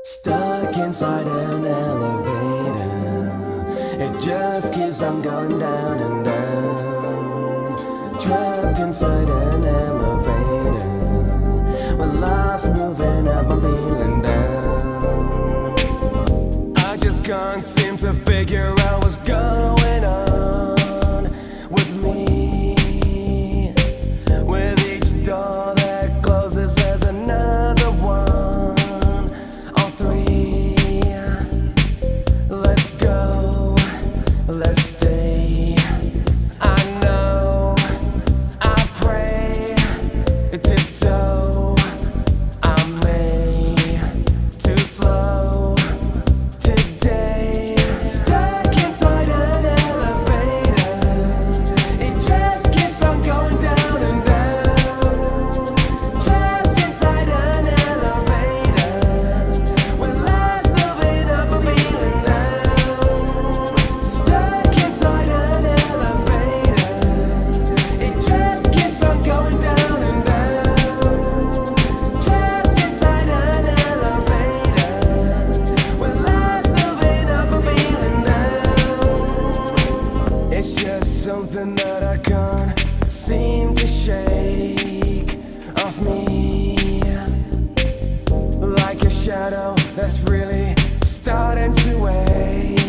Stuck inside an elevator, it just keeps on going down and down. Trapped inside an elevator, when life's moving up, I'm feeling down. I just can't seem to figure out what's going on with me. With each door that closes, there's another one. All three. Let's go, let's stay. I know, I pray, tiptoe. I may too slow today. Stuck inside an elevator, it just keeps on going down and down. Trapped inside an elevator, when life's moving up, I'm feeling down. Stuck inside an elevator, it just keeps on going down and down. Trapped inside an elevator, when life's moving up, I'm feeling down. It's just something that I can't seem to shake off me. Like a shadow that's really starting to wake.